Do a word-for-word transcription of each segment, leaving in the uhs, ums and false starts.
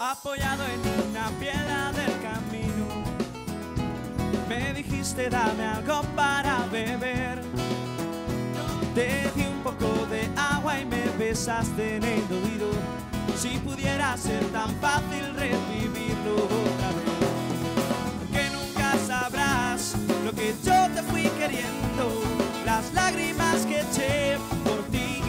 apoyado en una piedra del camino. Me dijiste dame algo para beber. Te di un poco de agua y me besaste en el oído. Si pudiera ser tan fácil revivirlo otra vez. Porque nunca sabrás lo que yo te fui queriendo, las lágrimas que eché por ti.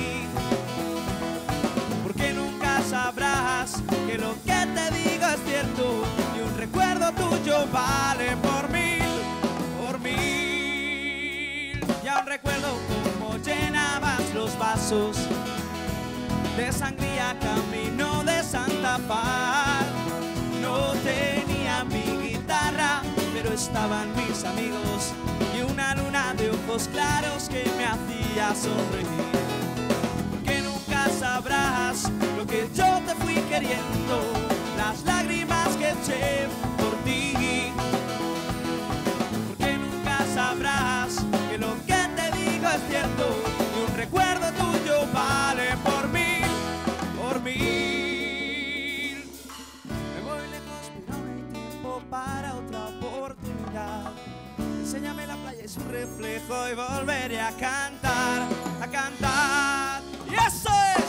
Porque nunca sabrás que lo que te digo es cierto y un recuerdo tuyo vale por mil, por mil. Y aún recuerdo cómo llenabas los vasos de sangría camino de Santa Paz. No tenía mi guitarra, pero estaban mis amigos y una luna de ojos claros que me hacía sonreír. Porque nunca sabrás lo que yo te fui queriendo, las lágrimas que eché por ti. Porque nunca sabrás que lo que te digo es cierto y un recuerdo tuyo vale por mil, por mil. Me voy lejos pero no hay tiempo para otra oportunidad. Enséñame la playa y su reflejo y volveré a cantar, a cantar. Y eso es.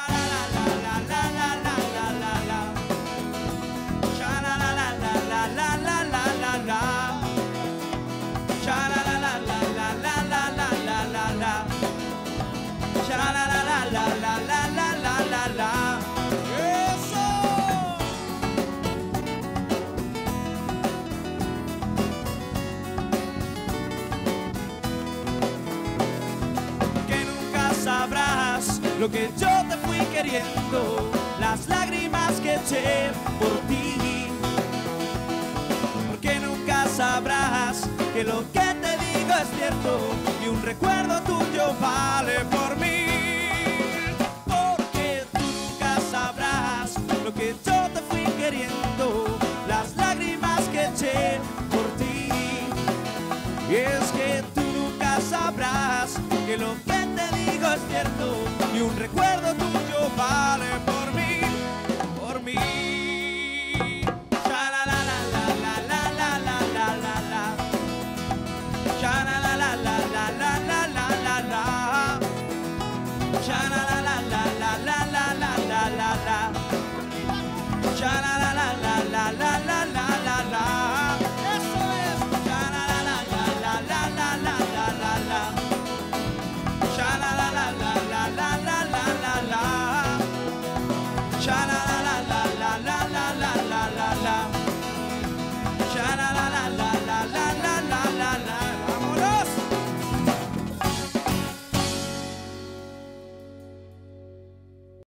Sabrás lo que yo te fui queriendo, las lágrimas que eché por ti. Porque nunca sabrás que lo que te digo es cierto y un recuerdo tuyo vale por mí. Porque tú nunca sabrás lo que yo te fui queriendo, las lágrimas que eché por ti. Y es que tú nunca sabrás que lo que te digo es cierto y un recuerdo tuyo vale por mí, por mí. Cha la la la la la la la la la la. Cha la la la la la la la la la la. Cha la la la la la la la la la la. Cha la